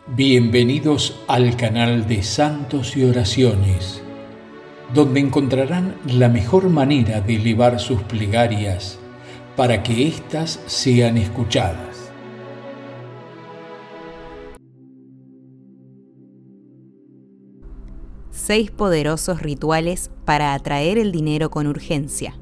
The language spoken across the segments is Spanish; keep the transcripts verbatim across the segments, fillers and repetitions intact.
Bienvenidos al canal de Santos y Oraciones, donde encontrarán la mejor manera de elevar sus plegarias para que éstas sean escuchadas. Seis poderosos rituales para atraer el dinero con urgencia.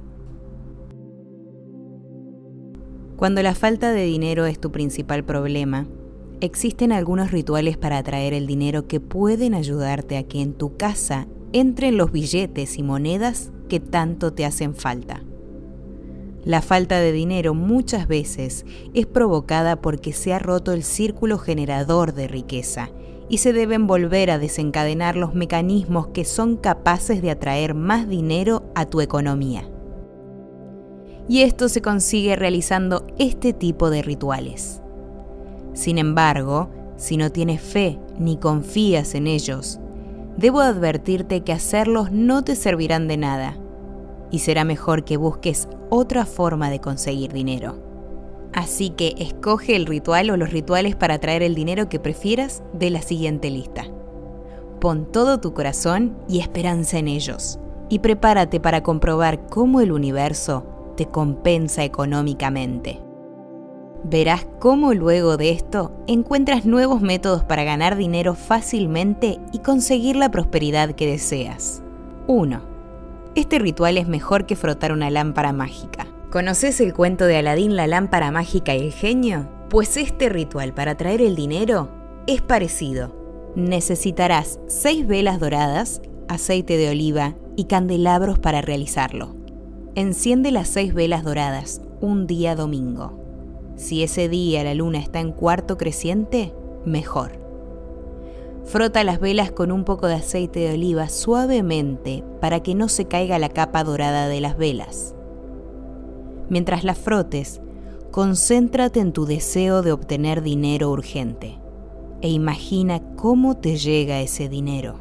Cuando la falta de dinero es tu principal problema, existen algunos rituales para atraer el dinero que pueden ayudarte a que en tu casa entren los billetes y monedas que tanto te hacen falta. La falta de dinero muchas veces es provocada porque se ha roto el círculo generador de riqueza y se deben volver a desencadenar los mecanismos que son capaces de atraer más dinero a tu economía. Y esto se consigue realizando este tipo de rituales. Sin embargo, si no tienes fe ni confías en ellos, debo advertirte que hacerlos no te servirán de nada y será mejor que busques otra forma de conseguir dinero. Así que escoge el ritual o los rituales para atraer el dinero que prefieras de la siguiente lista. Pon todo tu corazón y esperanza en ellos y prepárate para comprobar cómo el universo te compensa económicamente. Verás cómo luego de esto encuentras nuevos métodos para ganar dinero fácilmente y conseguir la prosperidad que deseas. uno. Este ritual es mejor que frotar una lámpara mágica. ¿Conoces el cuento de Aladín, la lámpara mágica y el genio? Pues este ritual para atraer el dinero es parecido. Necesitarás seis velas doradas, aceite de oliva y candelabros para realizarlo. Enciende las seis velas doradas un día domingo. Si ese día la luna está en cuarto creciente, mejor. Frota las velas con un poco de aceite de oliva suavemente para que no se caiga la capa dorada de las velas. Mientras las frotes, concéntrate en tu deseo de obtener dinero urgente e imagina cómo te llega ese dinero.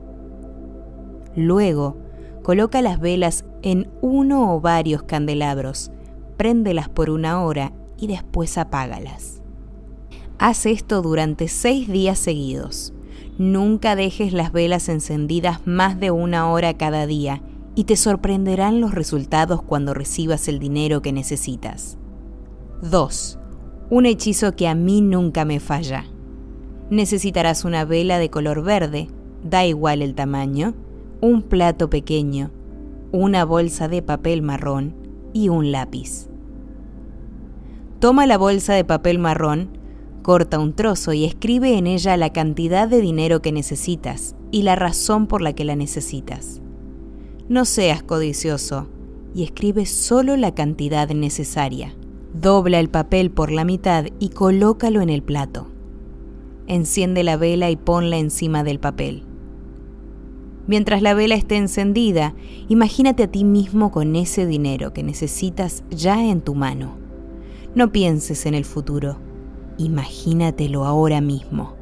Luego, coloca las velas en uno o varios candelabros, préndelas por una hora y después apágalas. Haz esto durante seis días seguidos. Nunca dejes las velas encendidas más de una hora cada día y te sorprenderán los resultados cuando recibas el dinero que necesitas. dos. Un hechizo que a mí nunca me falla. Necesitarás una vela de color verde, da igual el tamaño, un plato pequeño, una bolsa de papel marrón y un lápiz. Toma la bolsa de papel marrón, corta un trozo y escribe en ella la cantidad de dinero que necesitas y la razón por la que la necesitas. No seas codicioso y escribe solo la cantidad necesaria. Dobla el papel por la mitad y colócalo en el plato. Enciende la vela y ponla encima del papel. Mientras la vela esté encendida, imagínate a ti mismo con ese dinero que necesitas ya en tu mano. No pienses en el futuro, imagínatelo ahora mismo.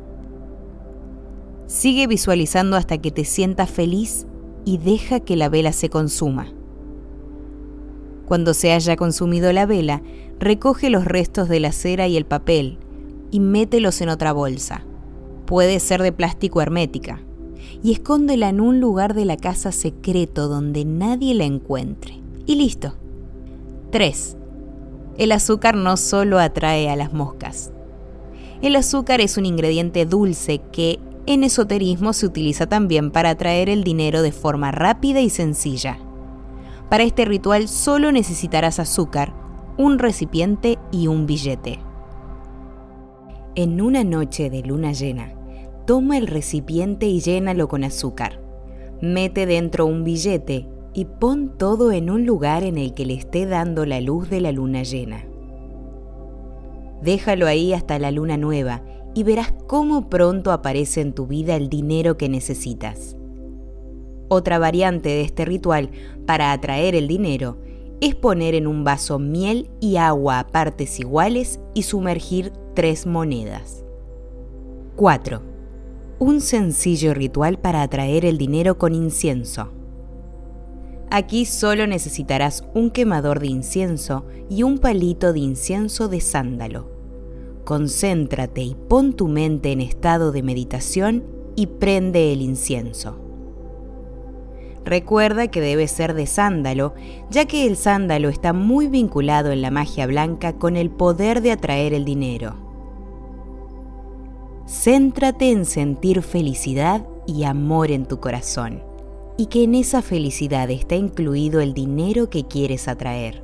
Sigue visualizando hasta que te sientas feliz y deja que la vela se consuma. Cuando se haya consumido la vela, recoge los restos de la cera y el papel y mételos en otra bolsa. Puede ser de plástico hermética y escóndela en un lugar de la casa secreto donde nadie la encuentre. Y listo. tres. El azúcar no solo atrae a las moscas. El azúcar es un ingrediente dulce que en esoterismo se utiliza también para atraer el dinero de forma rápida y sencilla. Para este ritual solo necesitarás azúcar, un recipiente y un billete. En una noche de luna llena, toma el recipiente y llénalo con azúcar. Mete dentro un billete y pon todo en un lugar en el que le esté dando la luz de la luna llena. Déjalo ahí hasta la luna nueva y verás cómo pronto aparece en tu vida el dinero que necesitas. Otra variante de este ritual para atraer el dinero es poner en un vaso miel y agua a partes iguales y sumergir tres monedas. cuatro. Un sencillo ritual para atraer el dinero con incienso. Aquí solo necesitarás un quemador de incienso y un palito de incienso de sándalo. concéntrate y pon tu mente en estado de meditación y prende el incienso. Recuerda que debe ser de sándalo, ya que el sándalo está muy vinculado en la magia blanca con el poder de atraer el dinero. Céntrate en sentir felicidad y amor en tu corazón, y que en esa felicidad está incluido el dinero que quieres atraer.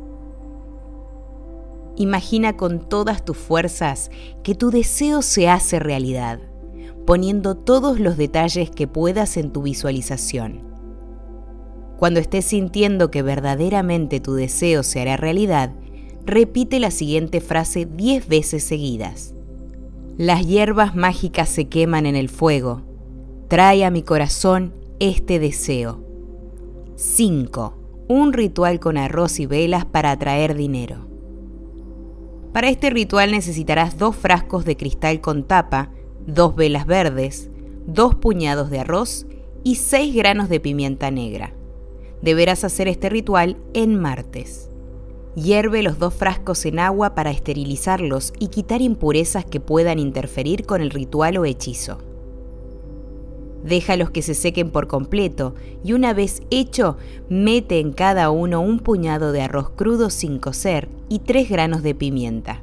Imagina con todas tus fuerzas que tu deseo se hace realidad, poniendo todos los detalles que puedas en tu visualización. Cuando estés sintiendo que verdaderamente tu deseo se hará realidad, repite la siguiente frase diez veces seguidas. Las hierbas mágicas se queman en el fuego. Trae a mi corazón este deseo. cinco. Un ritual con arroz y velas para atraer dinero. Para este ritual necesitarás dos frascos de cristal con tapa, dos velas verdes, dos puñados de arroz y seis granos de pimienta negra. Deberás hacer este ritual en martes. Hierve los dos frascos en agua para esterilizarlos y quitar impurezas que puedan interferir con el ritual o hechizo. Déjalos que se sequen por completo y una vez hecho, mete en cada uno un puñado de arroz crudo sin cocer y tres granos de pimienta.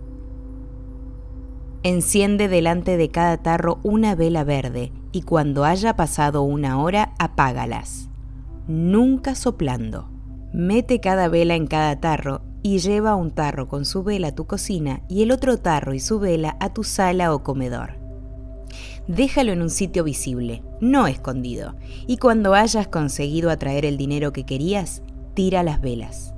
Enciende delante de cada tarro una vela verde y cuando haya pasado una hora, apágalas. Nunca soplando. Mete cada vela en cada tarro y lleva un tarro con su vela a tu cocina y el otro tarro y su vela a tu sala o comedor. Déjalo en un sitio visible, no escondido, y cuando hayas conseguido atraer el dinero que querías, tira las velas.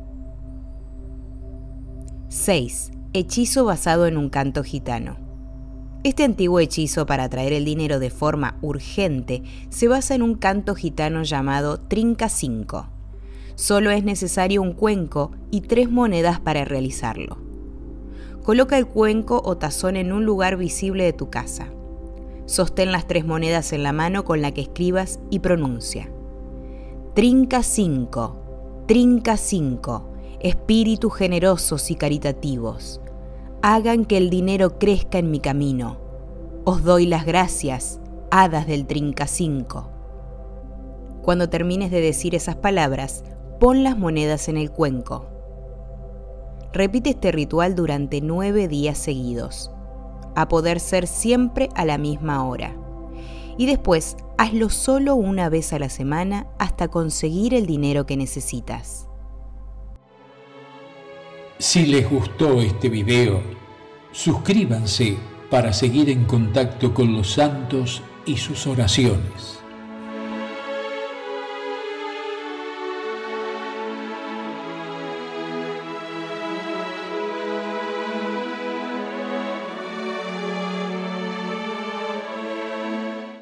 seis. Hechizo basado en un canto gitano. Este antiguo hechizo para atraer el dinero de forma urgente se basa en un canto gitano llamado Trinca cinco. Solo es necesario un cuenco y tres monedas para realizarlo. Coloca el cuenco o tazón en un lugar visible de tu casa. Sostén las tres monedas en la mano con la que escribas y pronuncia. Trinca cinco, Trinca cinco, espíritus generosos y caritativos. Hagan que el dinero crezca en mi camino. Os doy las gracias, hadas del Trinca cinco. Cuando termines de decir esas palabras, pon las monedas en el cuenco. Repite este ritual durante nueve días seguidos, a poder ser siempre a la misma hora. Y después, hazlo solo una vez a la semana hasta conseguir el dinero que necesitas. Si les gustó este video, suscríbanse para seguir en contacto con los santos y sus oraciones.